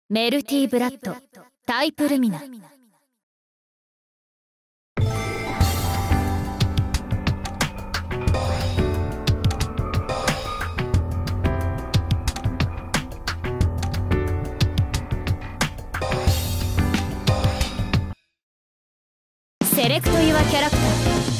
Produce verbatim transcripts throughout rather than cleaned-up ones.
メルティーブラッドタイプルミナ。セレクト・ユア・キャラクター。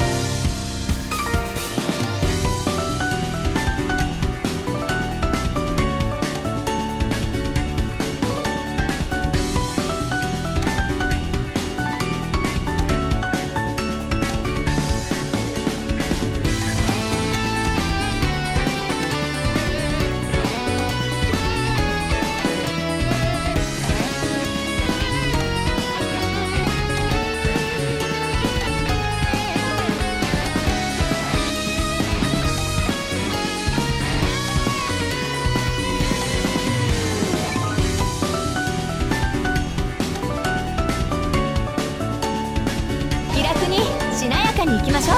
に行きましょう。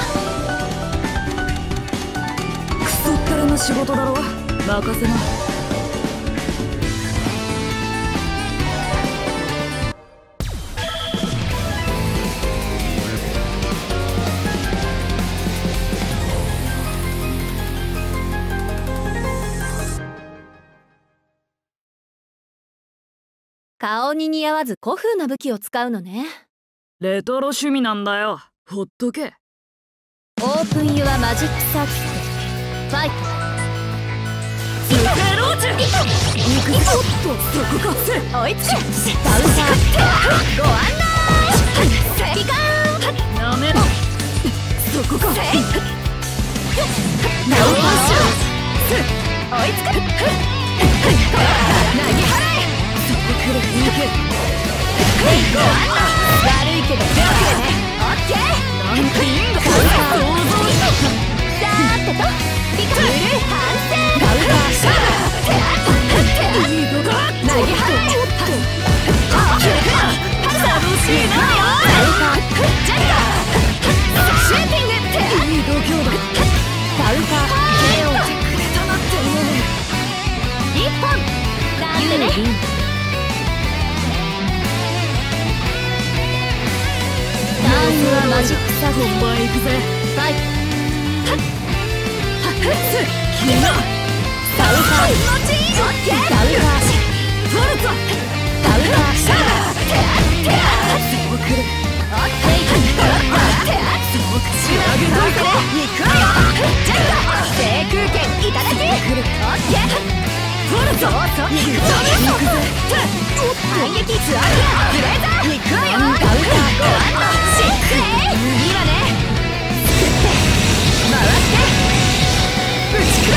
クソったれの仕事だろ、任せな。 顔に似合わず古風な武器を使うのね。 レトロ趣味なんだよ、ほっとけ。 オープンユアマジックサーキットファイト。 スペローチェ行くぞ。おっとそこかせ追いつけ。バウザーご案内。ピカーンやめろ。そこかせナウパーシュ追いつけ。なぎ払え。 そこくれ行け。 ご案内。悪いけど強くね。オッケー。 なんていいんだ。想像だーってとピカーン反省。バウザーシャーいいのか。 なぎ払え。楽しいなよ。ジャンガシューティング。 いい度胸だ。 バウザー ケーオーくれたなって思う。 一本なんてね。ターンユアマジックサーキット本番行くぜ。 ファイト。 君だ。 バウザーオッケー。バウザー取るぞ。 バウザーシャーそうくれ。 オッケー。 そうく仕上げといて。 行くわよ。ジャンガ制空権いただき。オッケー。 取るぞ。 そうそう行くぞ。反撃ツアーブレーザー行くわよ。バウザーご案内シックレイ。いいわね。作って回して打ち砕く。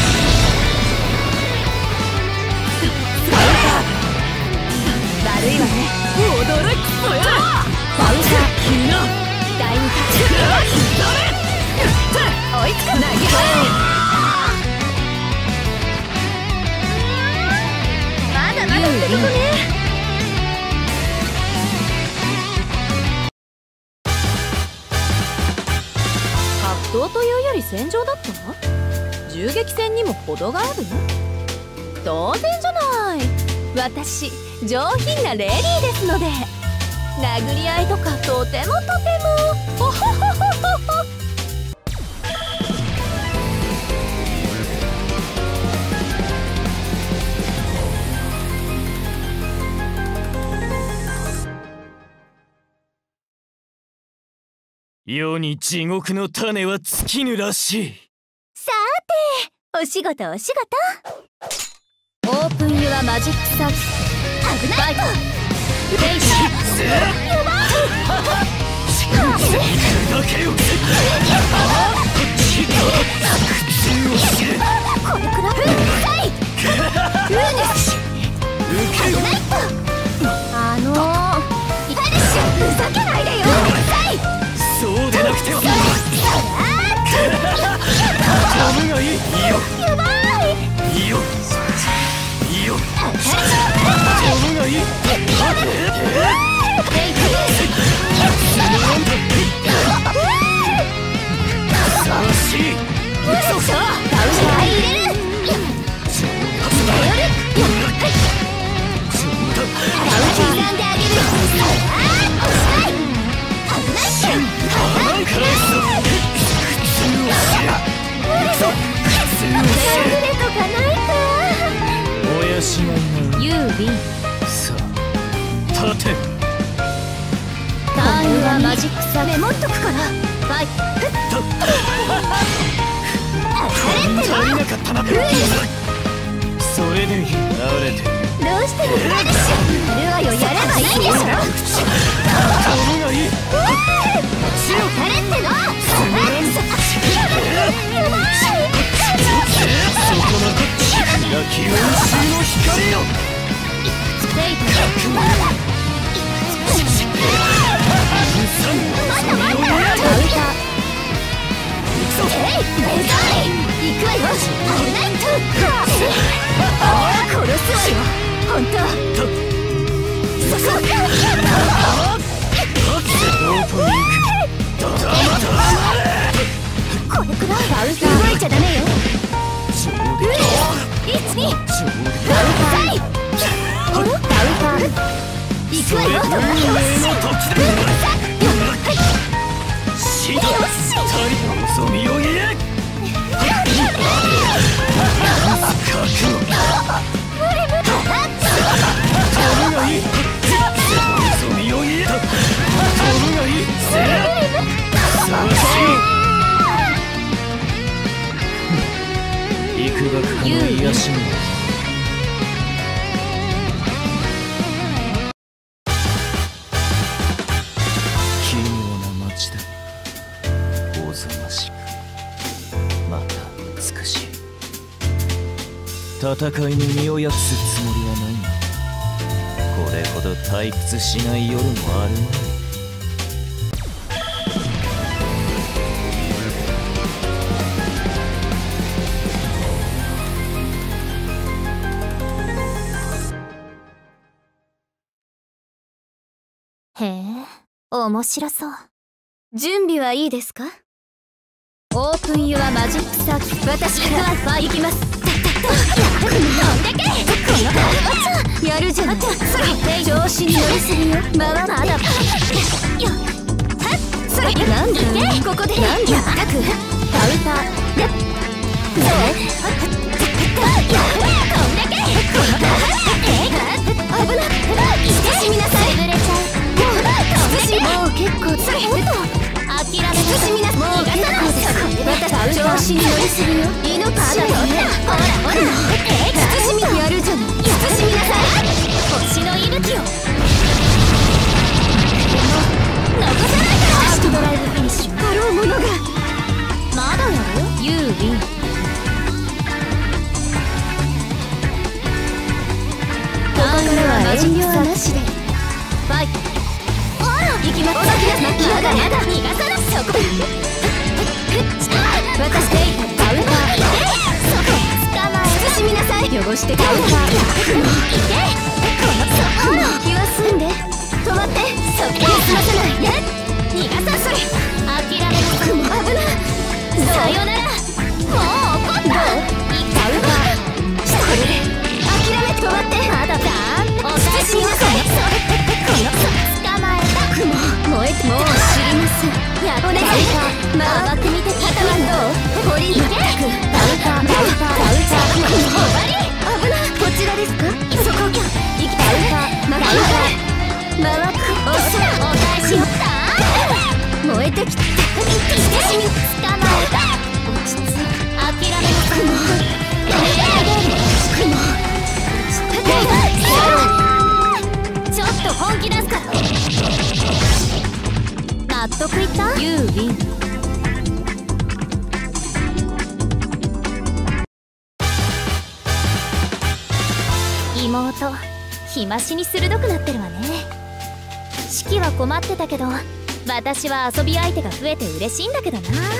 バウザー悪いわね。 驚きそや。 バウザー君だ。 第二タッチ追いつく。投げ払え。まだまだってとこね。格闘というより戦場だった？銃撃戦にも程がある？当然じゃない。私上品なレディーですので。殴り合いとかとてもとてもほほほほほほ。 世に地獄の種は尽きぬらしい。 さーてお仕事お仕事。オープンユアマジックサーキット。危ないとフェイシー。やばい。 砕けよ。 これくらい。ルーネス危ないと。あのーふざけないでよ。 そうでなくては。飛ぶがいい。いいよ。 やばい。 いいよ。いいよ。飛ぶがいい。ふさわしい。 嘘さ。バウザー入れる。 しがいがユービン。 さあ立て。 タイムはマジックサメモっとくから。ファイト。 足りなかったな。それでいい。慣れてる。 どうしてもフラッシュルアよやればいいでしょ。 飛ぶがいい。 強くれっての。 そこのキラキラ牛の光よ。 ステイト。まだまだ。カウンター。えい、目覚め。行くわよ。危ないと。殺すわよ。本当。そこ。これくらいカウンター動いちゃダメよ。一二。カウンター。カウンター。行くわよ。よし。よし。 望みを言え。幾ばくかの癒しに奇妙な街だ。おぞましくまた美しい。戦いに身を訳すつもりはないが、これほど退屈しない夜もあるまい。 へえ、面白そう。準備はいいですか？オープンユアマジックサーキット。私からファイ行きます。飛んでけ。やるじゃん。調子に乗りすぎよ。まだまだ。よっ。それなんでここでなんでたくカウンター。やっ。そう。飛んでけ。危ない。慎みなさい。潰れちゃう。もう結構つらい。諦め慎みなさい。もう結構です。調子に乗りすぎよ。犬かだよ。ほらほら。慎みやるじゃん。慎みなさい。星の息吹を。残さないから。ファーストドライブフィニッシュ。あろうものが。まだやる？ユーウィン。ここからは遠慮はなしで。ファイト。行きます。まだまだ逃がさなそこ。私でカウンター。そこ捕まえ。慎みなさい。汚してカウンター。いけ。このそこの気は済んで。止まって。そこを済ませない。逃がさそれ。諦める。危ない。さよなら。もう怒った。カウンター。これで諦め止まって。まだだ。お返しなさい。この捕まえた。燃えてもう知りません。やお願い。まあく見て肩はどう？堀に行け。カウンターカウンターカウンター。終わり。危ない。こちらですか？そこきゃ。生きてカウンターカウンター。回く。おっしゃ。お返しよった。燃えてきた。しみ捕まえた。落ち着く。諦めなさい。やめてあげる。雲。ちょっと本気出すから。納得いった？ユーウィン。妹、日増しに鋭くなってるわね。シキは困ってたけど、私は遊び相手が増えて嬉しいんだけどな。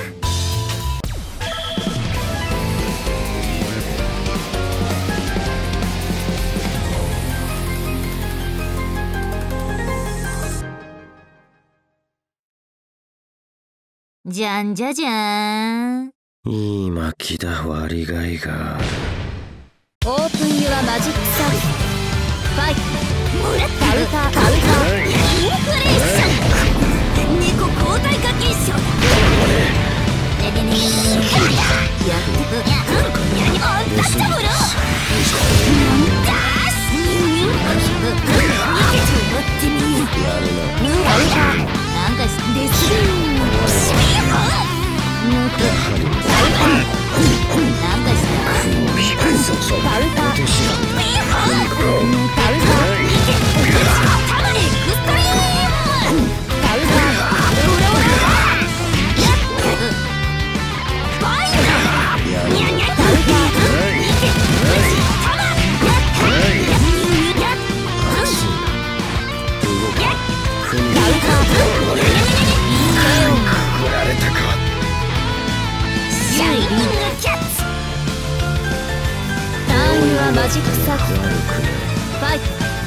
じゃんじゃじゃーん。 いい巻きだ。割りがいがある。 オープンユアマジックサーキット。ファイト。カウンターカウンター。インフレーション。猫交代化現象だ。ねねねねね。やってく。アンタッチャブル。なんだ。 マジックサークルファイトカウンター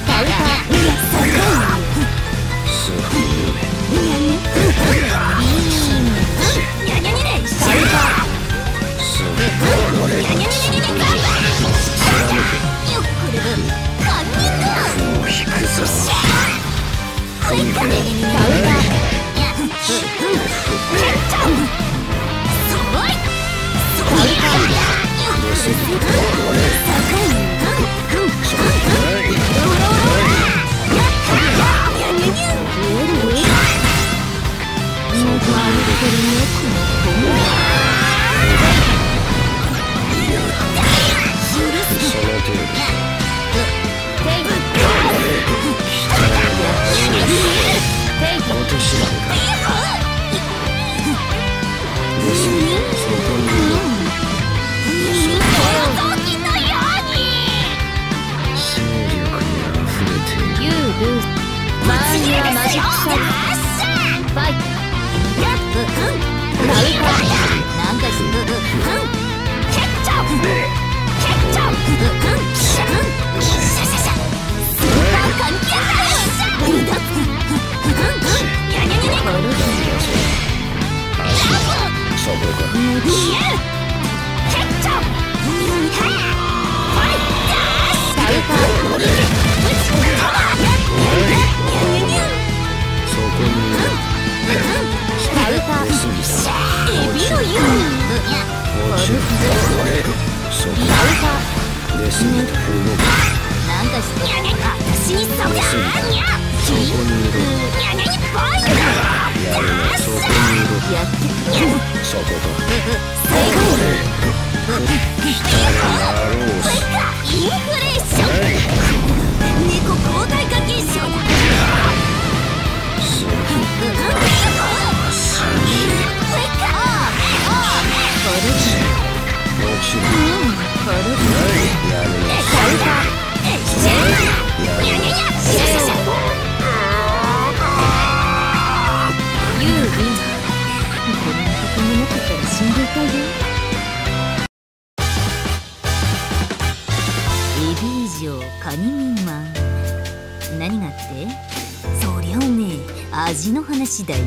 何がって？そりゃおめえ味の話だよ。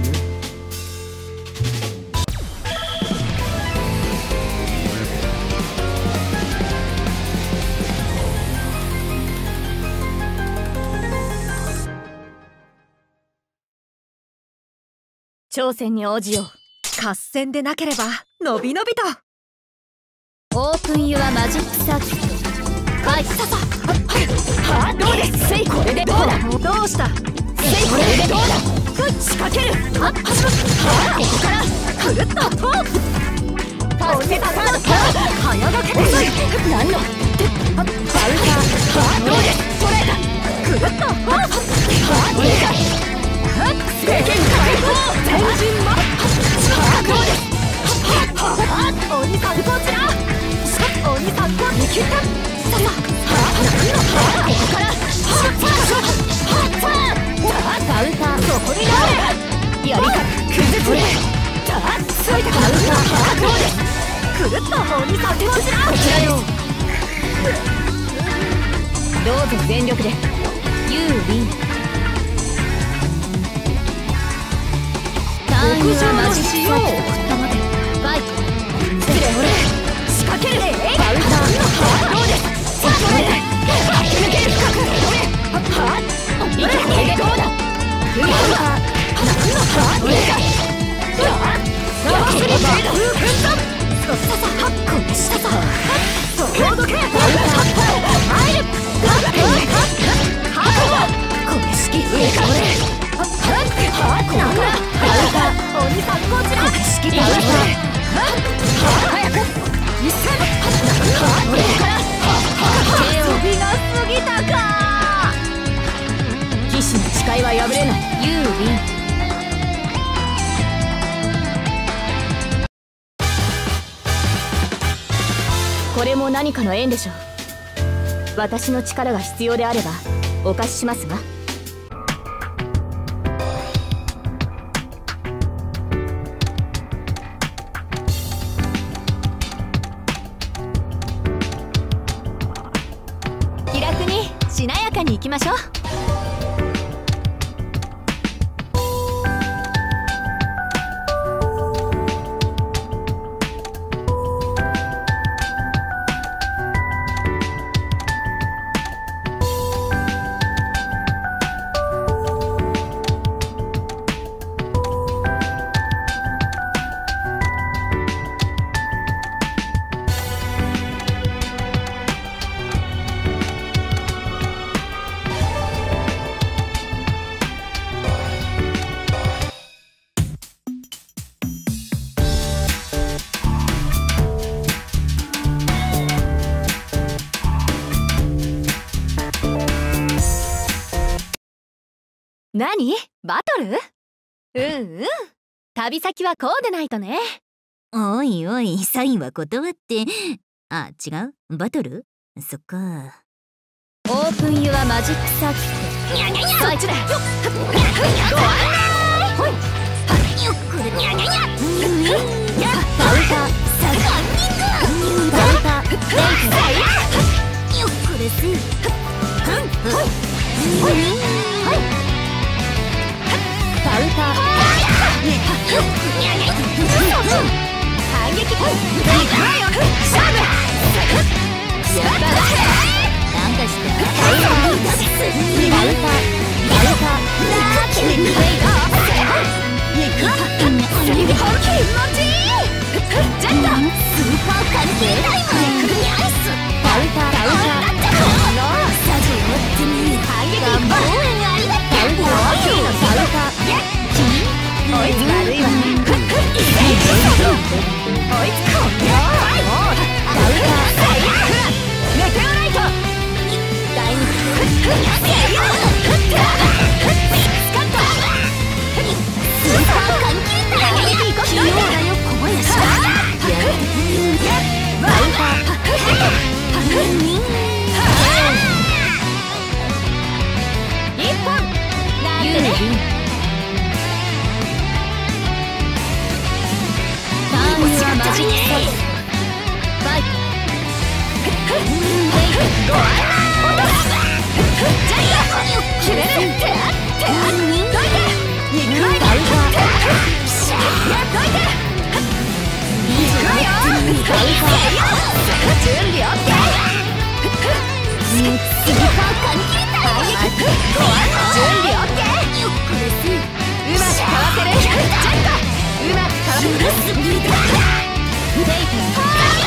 挑戦に応じよう。 合戦でなければのびのびと。 オープンユアマジックサーキット。はい、ささはどうです。せいこれでどうだ。 どうした。せいこれでどうだ。 仕掛ける。はっはここからくるっととおせたさ早がけてそい。 何のバウターはどうです。捉えた。 くるっとはっはどうか。制限解放。全身マッハどうです。 鬼さんこちら。鬼さんこに切った。ささはここからはっバウターそこになれ。やりか崩つれ。ついたバウターどうです。 くるっと鬼さんこちら。 こちらよ。どうぞ全力で。ユーウィン。タイムはマジックサーキットまで。ファイト。失礼俺仕掛ける。バウターどうです。さあそれで駆け抜ける深く。どれはっいけこれでどうだ。バウター何のはどれか。さあすぐ程度ふんぞ。そしたさはっこれしたさはっそうどけ。バウター入る。はっはっこれ式上か俺。はっはっここからバウター鬼さんこちら。式ユーリン。 これも何かの縁でしょう。私の力が必要であればお貸ししますわ。 気楽にしなやかにいきましょう。何？バトル？うんうん。旅先はこうでないとね。 おいおい、サインは断って。あ、違う？バトル？そっか。 オープンユアマジックサーキット。 にゃにゃにゃ。 そっちだ。 ご案内。ほい。よっこれにゃにゃにゃ。やっカウンターサガンニング。 カウンターレイト。 よっこれせ。うん。ほい。ほい。ほい。 カウンター反撃勝負やったなんかしてカウンターカウンターカウンタージェットスーパーカンテーライマンニャイスカウンターカウンターサジを持ってみ反撃応援ありがとうカウンター追いつか悪いわね。追いつかメテオライト第二スカットスーパーカンテーライマン器用だよ小林カウンター一本なんユーてね。 リンターンユアマジックサーキットファイトご案内落とすジャイアン決める手あ手あどいて肉愛だピシャやっといていくわよ準備オッケースーパーカンテーライマンご案内準備オッケーよっこれせうまくかわせるジェットうまくかわせる許すリーダーレイト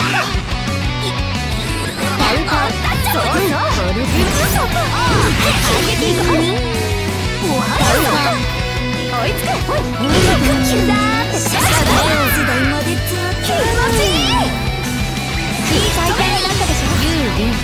カウンターそうそう反撃いこう追いつく急だーってシャシャだ時代まで気持ちいいいい体験になったでしょ。 ユーリン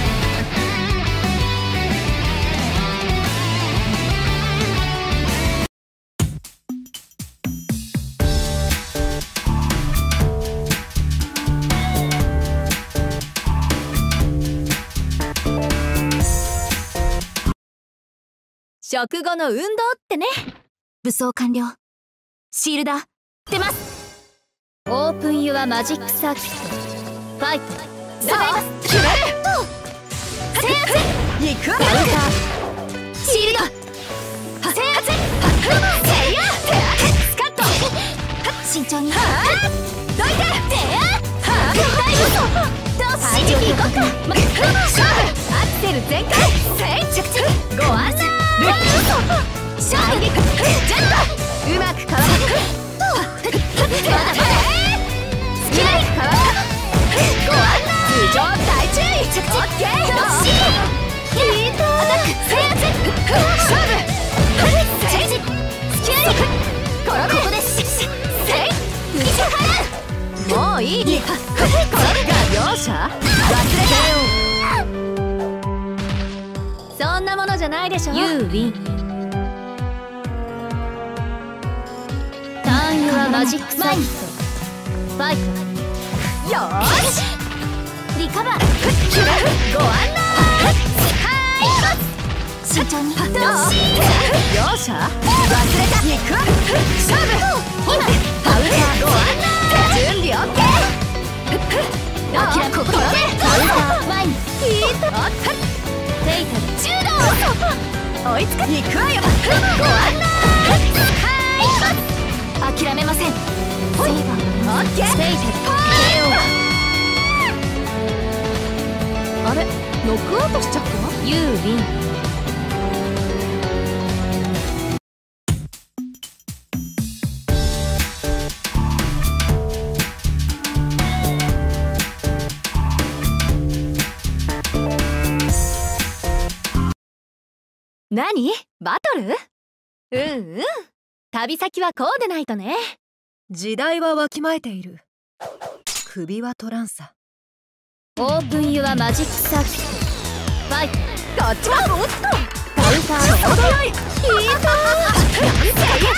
食後の運動ってね。 武装完了。シールダー出ます。オープンユアマジックサーキットファイトさあ決める制圧いくわよシールド制圧せいや手当てスカット慎重にはあどいて手当はあ大丈夫反撃いこっか勝負アクセル全開せい着地ご案内反撃ジェットうまくかわせるまだまだ好きなくかわせご案内頭上大注意着地オッケーどっしヒートアタック制圧勝負チェンジスキャリ転べここでせい振り支払うもういい転ぶか容赦忘れたそんなものじゃないでしょ。 ユーリンムはマジックサイト。ファイト。よーしリカバー。ご案内。はい慎重に。どう容赦忘れた。行くわ勝負。今カウンターご案内。準備オッケー。諦めここでカウンター前にヒート。テイタル中道。追いつく。行くわよ。ご案内。はい諦めません。セイバーオッケー。ステイタル ケーオー。 あれノックアウトしちゃった。 ユーウィン。 何バトル？うんうん旅先はこうでないとね。 時代はわきまえている。首は取らんさ。 オープンユアマジックサーキット。ファイト。 こっちはおっとカウンターちょうどよい。ヒートなんてや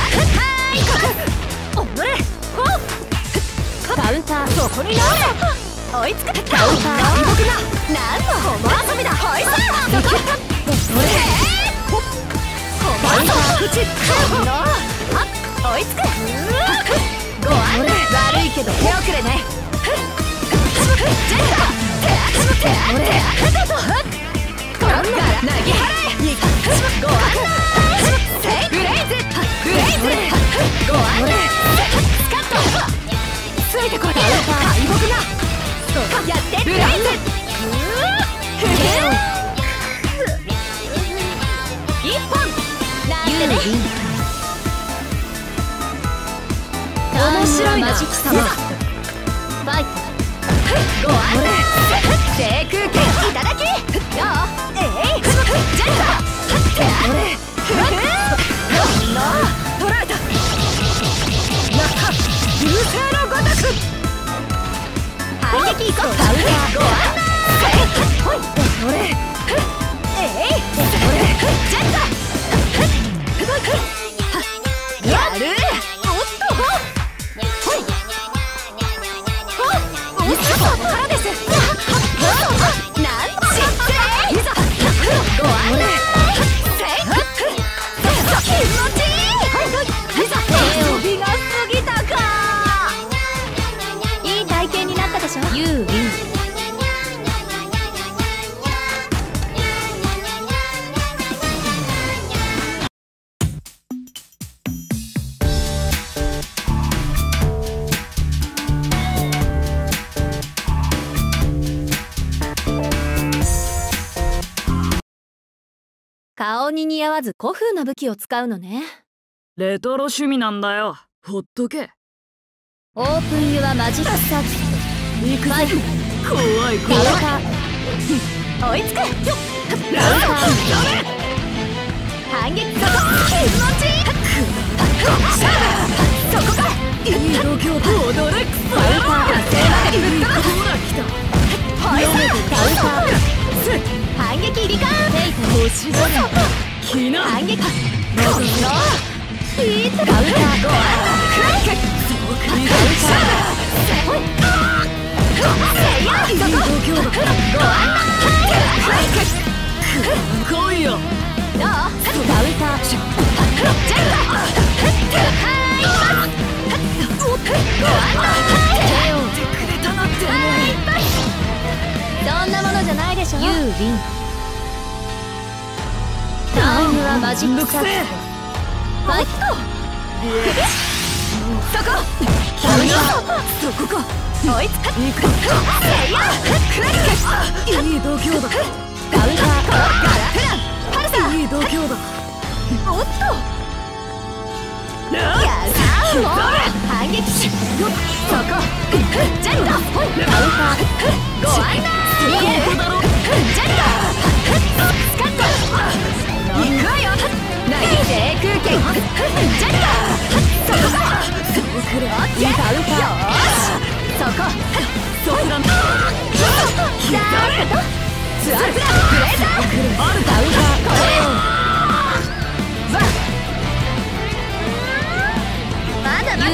おのれほっカウンターそこになれ追いつく。カウンター僕がなんのホモ遊びだ。ほいさそこそれほっホモ遊び口の追いつく。ご案内。悪いけど手遅れね。ジェンダー手手手とコロンから投げ払え。ご案内。セイブレイズブレイズご案内。スカットついてこい。敗北なやってブレイズ一本なんてね。 面白いマジックサマー。ファイト。 ご案内。低空拳いただきよえいジェンダー手あれフラッグなあ取られたなあ流星のごとく反撃いこう。カウンターご案内。ほい俺えい俺ジェンダーやる。おっとほいおっとからですなんと失礼いざご案内。せい気持ちいいいざ遊びが過ぎたか。いい体験になったでしょ。 ユーウィン。 顔に似合わず古風な武器を使うのね。 レトロ趣味なんだよ。ほっとけ。 オープンユアマジックサーキット。 行くぞ。怖い怖い。 追いつくよっカウンター反撃そこ気持ちいいそこかいい度胸と踊るクソ野郎正までぶっ飛ばほら来たほいさカウンター反撃リカーン星空気な反撃このヒートカウンターご案クラックそうかカウンターほいせいやそこご案内来いよ。 どうカウンタージェンダーご案内手をくれたなってそんなものじゃないでしょ。 ユーウィン。タイムはマジックサーキット。ファイト。 そこカウンターそこか追いつかいくせいやクラックいい度胸だ。 カウンターガラフランパルサいい度胸だ。 おっとやだもう反撃しそこジェンダーカウンターご案内ジェンダースカット行くわよ投げて空拳ジェンダーそこかそうくるオッケーカウンターよーしそこそうなんだーっとツアーフラブレーザーあるカウンターこれまだまだ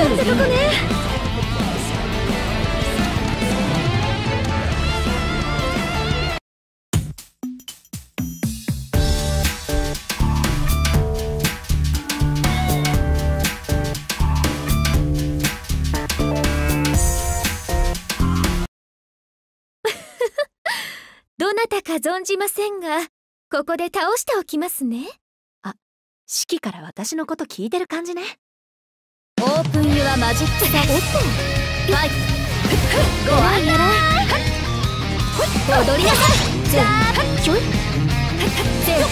存じませんが、ここで倒しておきますね。 あ、式から私のこと聞いてる感じね。 オープンユアマジックサーおっとファイトご案内踊りなさい。じゃあひょいせよ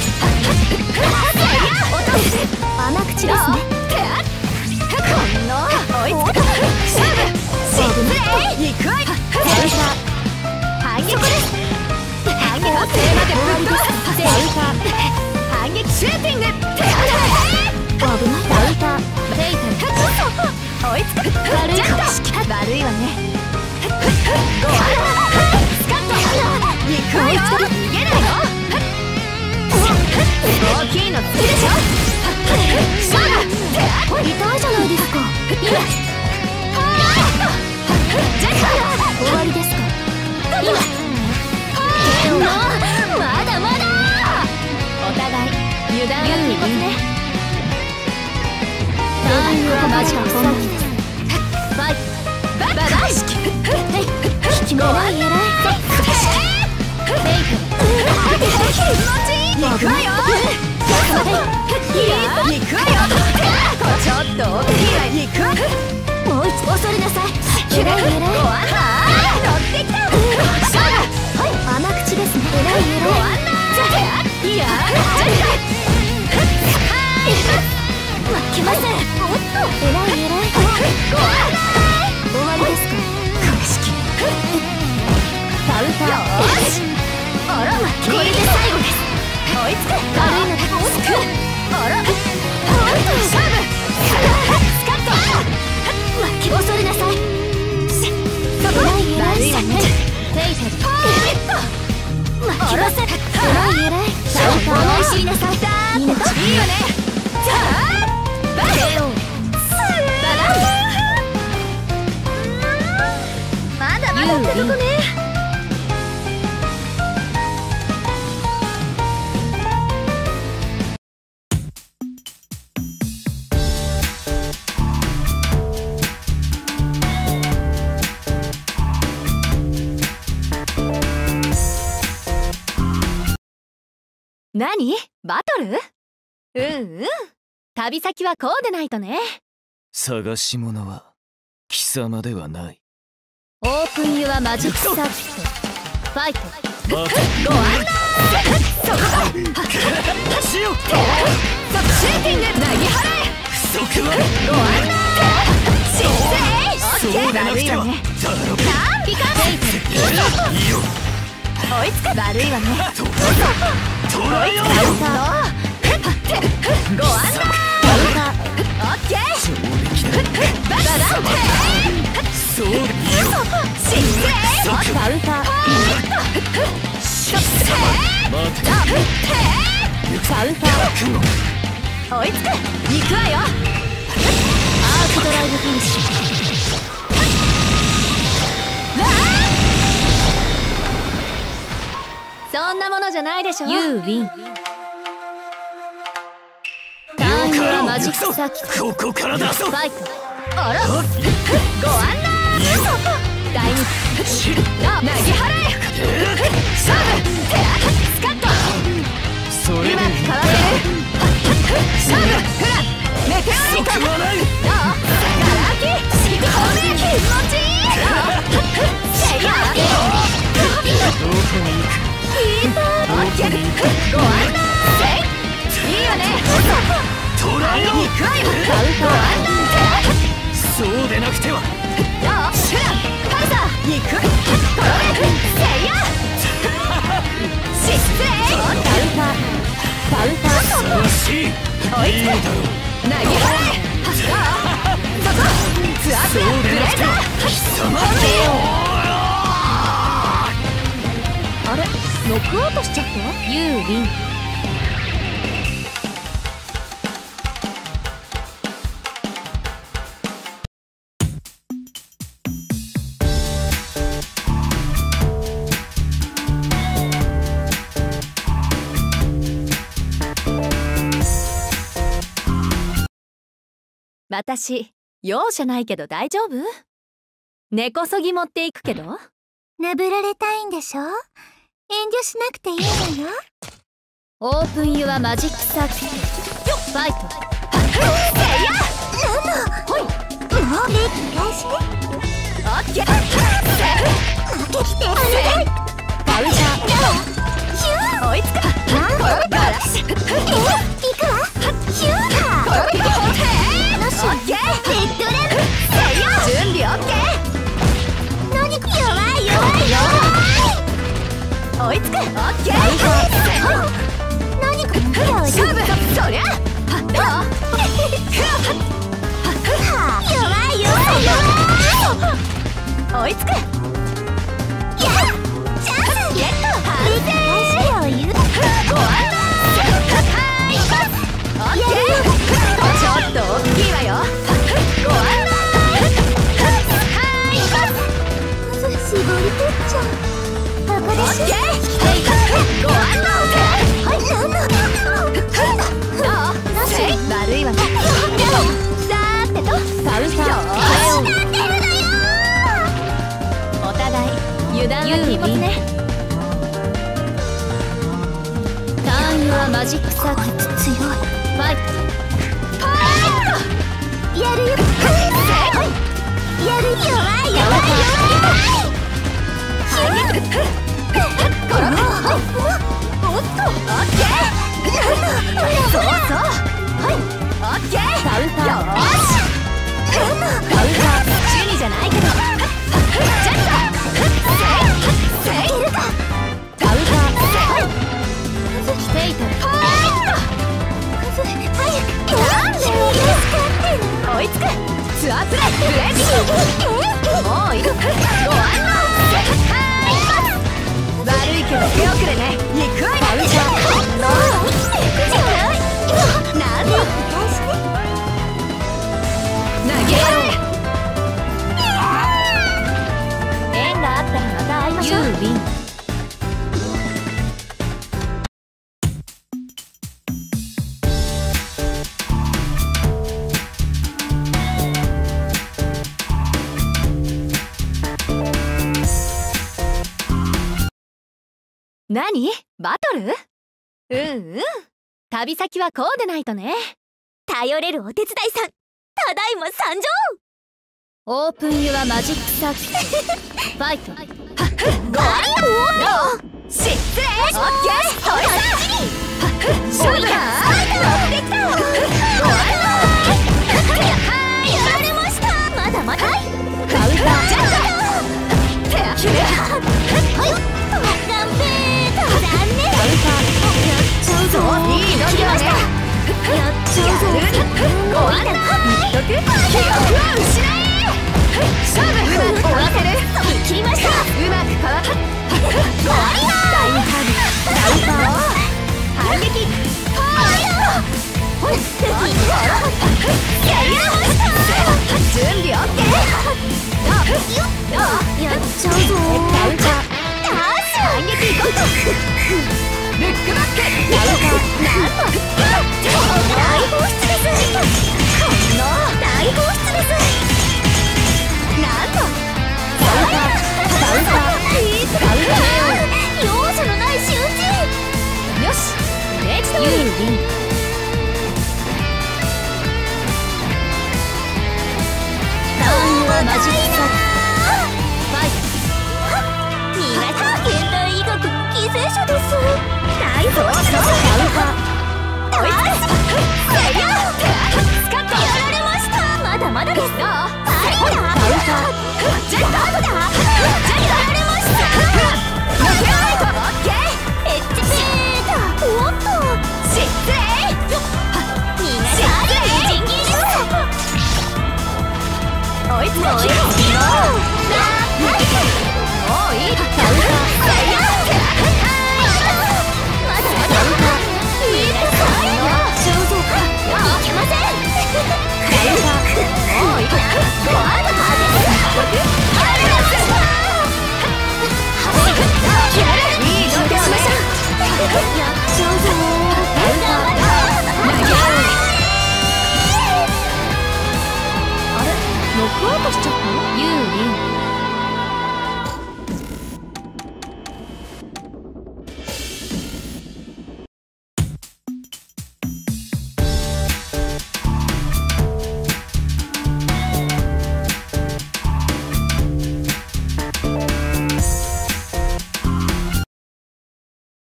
落とす甘口ですね。こんの追いつく勝負シップレイ行くわい反撃です反撃を手までぶっ飛ばす反撃シューティング危ないダウンターフェイタル追いつく悪いか悪いわねゴースカット行くわよ逃げないよ大きいの好きでしょシャー痛いじゃないですか今ジャッカ終わりですか今ケオのまだまだお互い油断は禁物ねタイムはマジか本気ですファイトバババイ式引きも偉い偉いフェイト行くわよ行くわよちょっと大きいわ行くわもう一度恐れなさい偉い偉いご案内乗ってきた勝負はい甘口ですね偉い偉いご案内いや負けませんおっと偉い偉いご案内終わりですか格式カウンターよしあらこれで最後です追いつく悪いのだ追いつくあら勝負スカッと恐れなさいそこ悪いわねフェイタル負けません偉い偉い思い知りなさいいいわねじゃあバレオバランまだまだってとこね何？バトル？うんうん。旅先はこうでないとね。 探し物は貴様ではない。 オープンユアマジックサーキットファイトバトルご案内そこだしようシューティング投げ払え不足はご案内失礼そうでなくてはターンビカンいいよ追いつく悪いわねトライよご案内オッケーバランテそうでいいよ失礼カウンターショッセー待てダブルテカウンター追いつく行くわよアークドライブフィニッシュそんなものじゃないでしょ。 ユーウィンターンユアマジックサーキットここからだぞファイトあらご案内第二投げ払え勝負スカッとそれでうまくかわせる勝負フラメテオレイトどうガラ空き引き込め気持ちいいシェイヤーどこに行くいいとオッケーご案内いいわねトライよ行くわよカウント案内そうでなくてはどうシュランパルサー行くトロメセイヤ失礼カウンターカウンター素晴らしいいいだろう投げ払えそこツアープラブレーザー貴様あれ、ノックアウトしちゃった？ ユーウィン私、容赦ないけど大丈夫？根こそぎ持っていくけど。 なぶられたいんでしょ？ 遠慮しなくていいわよ。 オープンユアマジックサーキットファイト。 ほい、もう礼儀返しね。 オッケー。 負けてお願い。 バウチャーヒュー、 追いつか。 なんでガラス。え、行くわ。ヒューだ。よし、レッドレム。 準備オッケ何か弱い弱い弱ー。追いつく。オッケー。 何か手を勝負。そりゃ。どう？ 弱い弱い弱い。 追いつく。 やっ、チャンスゲット。 見てー。を言う。 ご案内。オッケー。ちょっと大きいわよ。ご案内。 絞り取っちゃう。ここでしょ。 ご案内。 はい、なんだ。 どう？せい。悪いわね。さーてと、カウンター。お互い油断は禁物ね。ターンユアマジックサーキット強い。ファイト。パーッと。 やるよ。やる。弱い弱い弱い。 おっと、オッケー。そうそう。はい。オッケー。カウンター。よーし。カウンター。ジュニじゃないけど。ジャッカ。せい。せい。カウンター。ステイト。パーッと。 早く。なんで追いつく。ツアープレイ。ブレーキ。もういる。ご案内。悪いけど手遅れね。肉愛だ。カウンター。なんだ。投げよう。縁があったらまた会いましょう。ユーウィン。何？バトル？うんうん。旅先はこうでないとね。 頼れるお手伝いさん、ただいま参上。 オープンユアマジックサーキットファイト。ご案内。失礼。オッケー。それ勝負だ。持ってきた。ご案内。 やられました。まだまだ。 カウンター。ジャッカ。手足で。 はい。ガンペータ。残念。 カウンター。やっちゃうぞ。いいのきました。 やっちゃうぞ。 ご案内。記憶は失え。勝負。うまく終わせる。 切りました。 うまくかわった。ご案内。タイムカーブ。カウンター。反撃。ファイト。ほい。やりました。準備オッケー。どう？どう？ やっちゃうぞ。 カウンター。 ダース。 反撃いこうと。ルックバック。カウンター。なんと。 大放出です。この大放出です。 なんと。カウンター。カウンター。カウンター。 容赦のない仕打ち。 よし。イメージ通り。ユーウィン。ターンユアマジックサーキットファイト。 皆さん現代医学の犠牲者です。大放出です。 カウンター。追いつく。せいや。スカッと。 やられました。まだまだです。 どう？ ファイター。 カウンター。ジェット。 どうだ。 ジェット。 やられました。 ノックアウト。オッケー。 エッチペータ。おっと。 失礼。 皆さん人気です。 追いつく。 もういいよ。 もういい。カウンター。 まだまだ。いいですか。 いけません。もういい。ご案内。いい度胸ね。 やっちゃうぞ。 あれ？ノックアウトしちゃった？ユーウィン。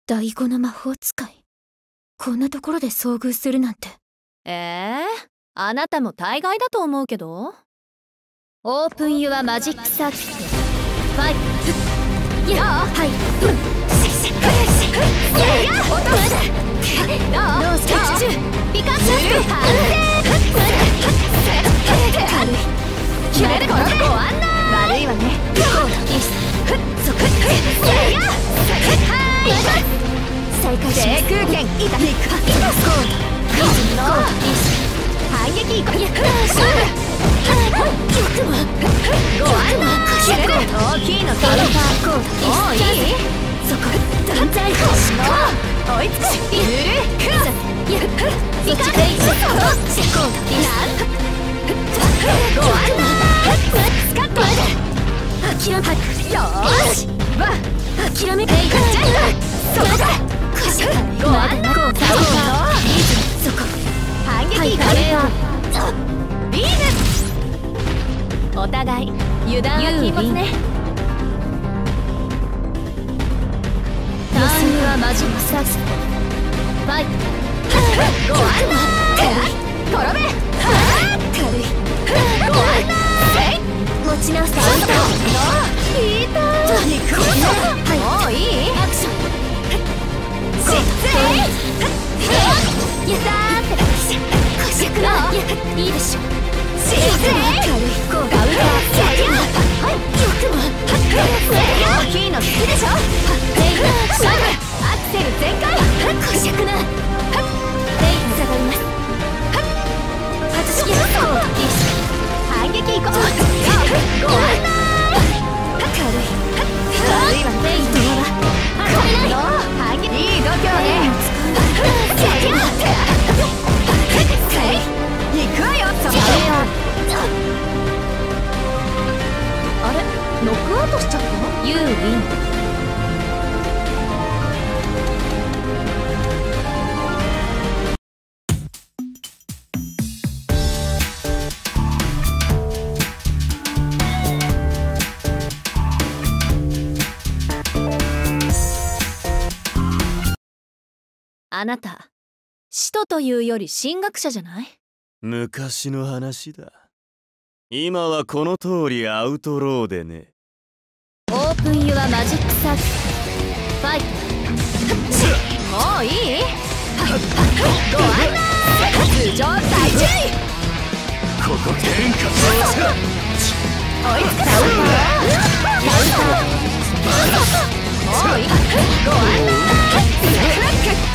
第五の魔法使い、こんなところで遭遇するなんて。 ええー、あなたも大概だと思うけど。 オープンユアマジックサーキット。ファイト。やあ、はい。やや、落とす。どう？ロース的中。ピカチュウ。完成。軽い。決めるご案内。悪いわね。こうだ。ふっ、そこ。やや。はい。再開します。空権。いた。いく。いた。こうだ。リズムの。反撃。や。勝負。ご案内。大きいのカウンターコード。もういい？そこ。断罪法。追いつく。ゆるく。ゆっくり。いかない。そこ。コード。なんと。ご案内。スカッと。諦め。よーし。わ。諦め。えい。じゃあ。そこだ。ご案内。コード。そこ。反撃。カウンター。ビーム。お互い油断は禁物ね。ターンはマジックサーキット。ファイト。ご案内。転べ。軽い。ご案内。持ち直す。いいと。もういい？アクション。失礼。やったーって。こしゃくな。いいでしょ。失礼。軽い。こうがうら。はい。よくも。大きいの好きでしょ。レイン勝負。アクセル全開。こしゃくな。レイン下がります。外し。そう。いいし。反撃行こう。ご案内。軽い。軽いわ。レインとは。軽いの。反撃。いい度胸ね。行くわよ。そこ。あれ、ノックアウトしちゃったの？ユーウィン。あなた、使徒というより神学者じゃない？ 昔の話だ。今はこの通りアウトローでね。 オープンユアマジックサーキット。ファイト。もういい？ご案内。頭上大注意。 ここ天下そうか。 追いつく。カウンター。カウンター。もういい？ご案内。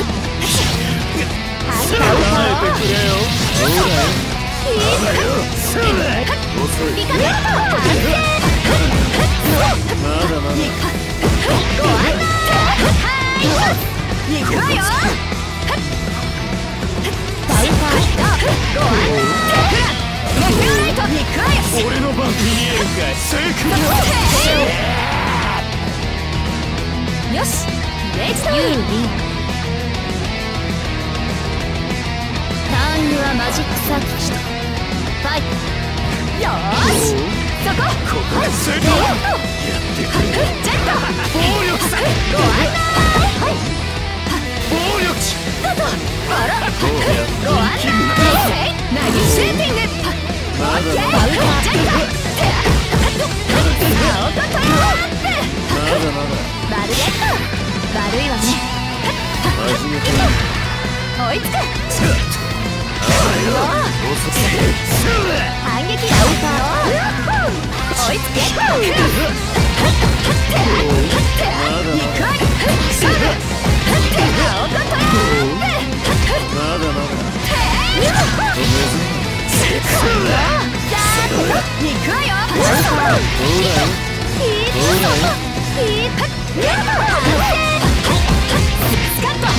離れてくれよ。 そうだよ。いいぞ。遅い。 ピカネット。 まだまだ。 ご案内。はい。行くわよ。カウンター。ご案内。レフライト。行くわよ。 俺の番見えるかい。正解。 よし。レイジだ。ユーリン。ターンユアマジックサーキット。ファイト。よーし。そこ。 ここで成功。やってくれ。 ジェット。 暴力さ。 ご案内。はい。 暴力。 どうぞ。あら。ご案内。ナギシューティング。 まだまだ。 ジェット。青とトラップ。 まだまだ。 バルゲット。悪いわね。 始めて。 追いつく。反撃カウンター。追いつけ。行くわよ。勝負。青とトラップ。 まだまだ。 行くわよ。スカット。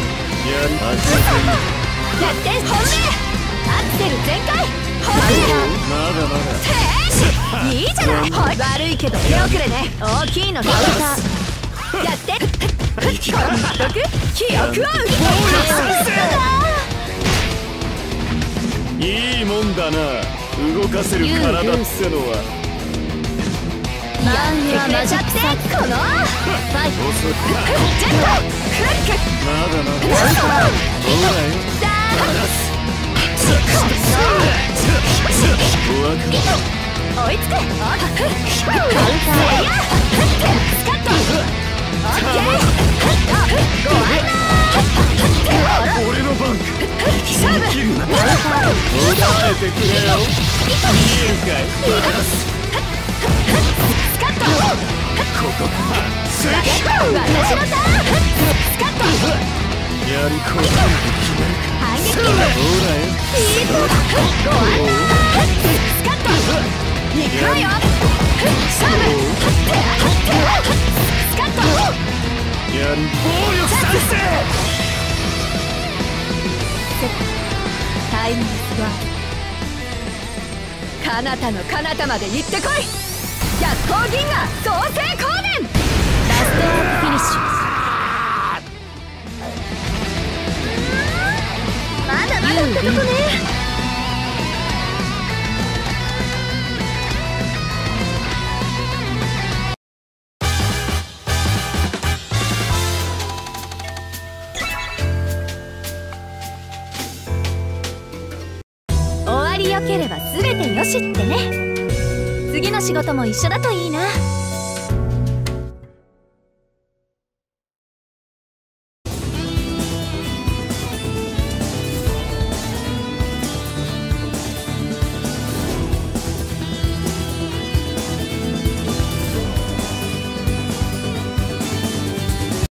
逆転本命。アクセル全開。本命。 まだまだ。いいじゃない。悪いけど手遅れね。大きいのカウンター。逆転。監督記憶を受け取いいもんだな。動かせる体ってのは。 やには混ざってこのファイトジェットクックまだまだほらよお分かり追いつくカウンタースカットオッケーご案内俺の番勝負切るな答えてくれよ見えるかいスカットここか私のターンスカットやりこんで決めるか反撃ほらよご案内スカット行くわよ勝負スカットやり暴力賛成タイムスワー彼方の彼方まで行ってこい逆光銀河創世光年ラストアップフィニッシュまだまだってとこね終わりよければ全てよしってね次の仕事も一緒だといいな